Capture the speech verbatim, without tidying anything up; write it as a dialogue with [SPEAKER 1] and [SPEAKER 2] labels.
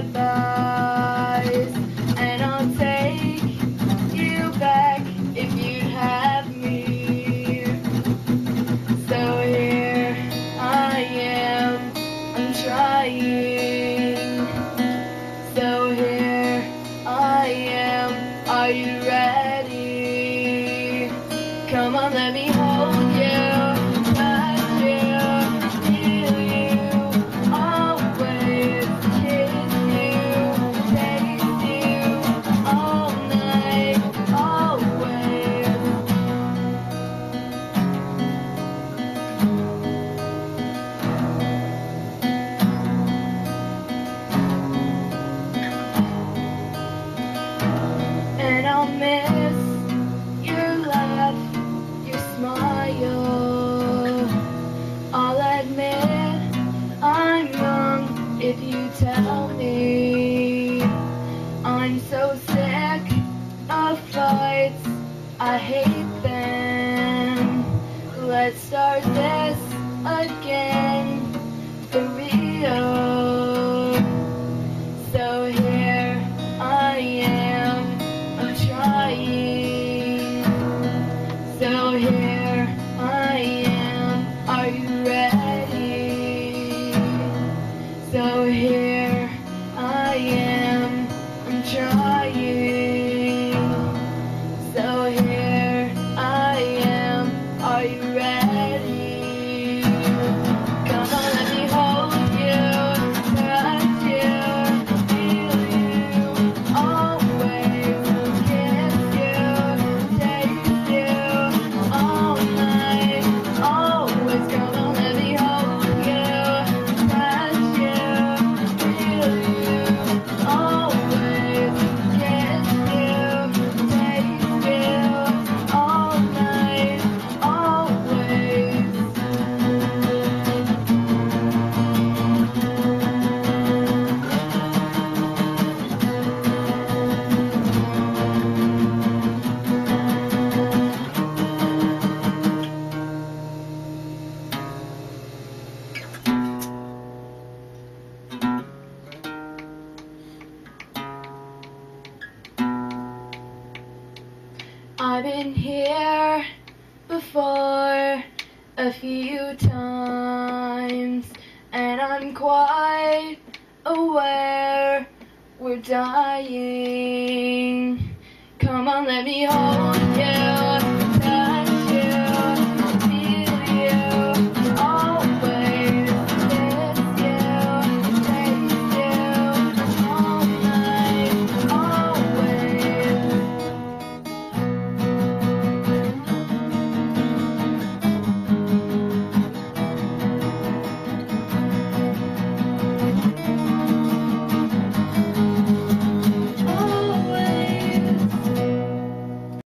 [SPEAKER 1] goodbyes, and I'll take you back if you'd have me. So here I am, I'm trying. So here I am, are you ready? Come on, let me hold you, touch you, feel you, always kiss you, taste you, all night, always. And I'll miss your laugh, your smile. I'll admit I'm wrong if you tell me. I'm so sick of fights, I hate them. Let's start this again, for real. So here I am, I'm trying. So here I am, are you ready? So here I am, I'm trying. So here I am, are you ready? Come on, let me hold you, touch you, feel you, always kiss you, taste you, all night, always. Come on, let me hold you, touch you, feel you, always kiss you, taste you, all night, always. I've been here before a few times, and I'm quite aware we're dying. Come on, let me hold you.